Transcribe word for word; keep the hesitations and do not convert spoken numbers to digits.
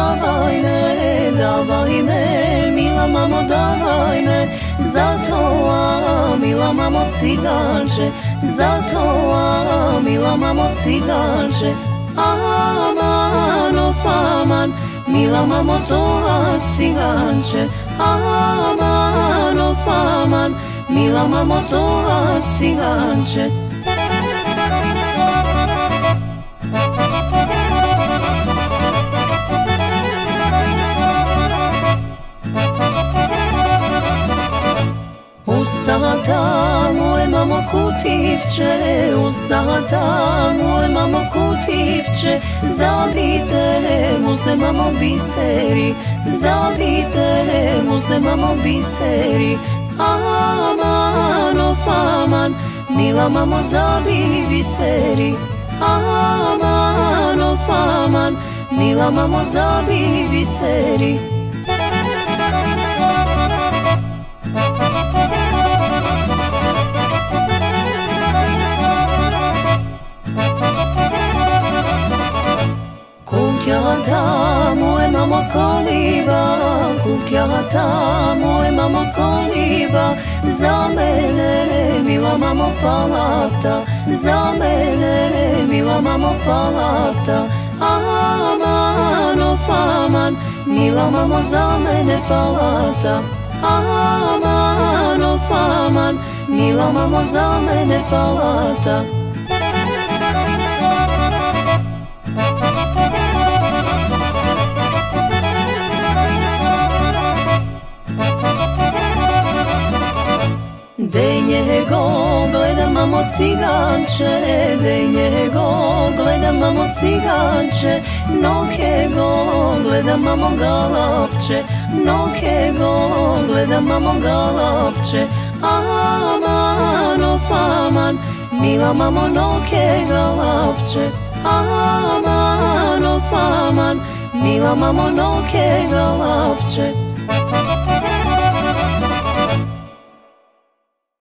davaj me, davaj me, mila mamo davaj me. Zato, a mila mamo ciganče, zato, a mila mamo ciganče. Aman, of aman, mila mamo toa ciganče. Aman, of aman, mila mamo toa ciganče. Ustata moje mamo kutivče, ustata moje mamo kutivče, zabite mu se mamo biseri, zabite mu se mamo biseri. Aman, of aman, mila mamo zabi biseri. Aman, of aman, mila mamo zabi biseri. Kukjata moje mamo koliba, kukjata moje mamo koliba. Za mene mila mamo palata, za mene mila mamo palata. Aman, of aman, mila mamo za mene palata. Aman, of aman, mila mamo za mene palata. Dej njego gledam mamo ciganče, dej njego gledam mamo ciganče. Noke go gledam mamo galapče, noke go gledam mamo galapče. Aman, of aman, mila mamo noke galapče. Aman, of aman, mila mamo noke galapče.